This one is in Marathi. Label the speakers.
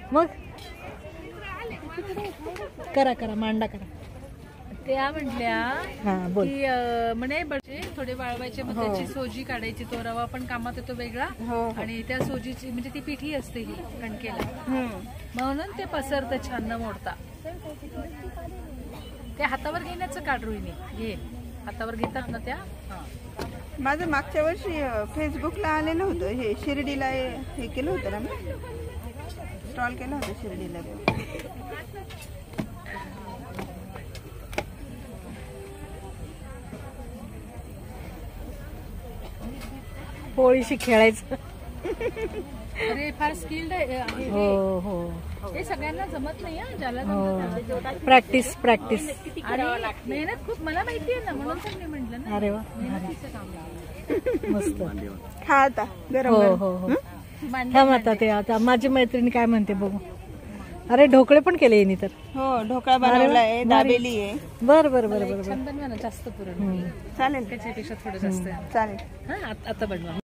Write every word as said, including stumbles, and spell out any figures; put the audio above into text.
Speaker 1: मग करा करा मांडा करा.
Speaker 2: त्या म्हटल्या
Speaker 1: हा बोल.
Speaker 2: की म्हणे बडे थोडे वाळवायचे, मग त्याची सोजी काढायची. तो रवा पण कामात येतो वेगळा, आणि त्या सोजीची म्हणजे ती पिठी असते ही कणकेला, म्हणून ते पसरतं छान न मोडता. ते हातावर घेण्याचं काढ रोहिणी, घे हातावर घेतात ना त्या.
Speaker 3: माझं मागच्या वर्षी फेसबुकला आलेलं होतं हे, शिर्डीला हे केलं होतं ना मी, स्टॉल केला होता शिर्डीला.
Speaker 1: पोळीशी खेळायचं.
Speaker 2: अरे फार स्किल्ड आहे.
Speaker 1: हो हो
Speaker 2: हे सगळ्यांना जमत नाही हा, ज्याला
Speaker 1: हो. प्रॅक्टिस प्रॅक्टिस
Speaker 2: आणि मेहनत खूप, मला माहिती आहे ना, म्हणून तर मी म्हटलं ना.
Speaker 1: अरे वा मस्त.
Speaker 3: खा आता गरम
Speaker 1: हो
Speaker 3: गरम.
Speaker 1: हो हो. थांब आता ते आता माझी मैत्रिणी काय म्हणते बघू. अरे ढोकळे पण केले येणी तर.
Speaker 3: हो ढोकळा बनवलाय, दाबेली आहे.
Speaker 1: बर बर बर बर
Speaker 2: छान बनवा ना, जास्त पुरण
Speaker 3: चालेल
Speaker 2: त्याच्यापेक्षा थोडं जास्त.
Speaker 3: चालेल.
Speaker 2: हा आता बनवा.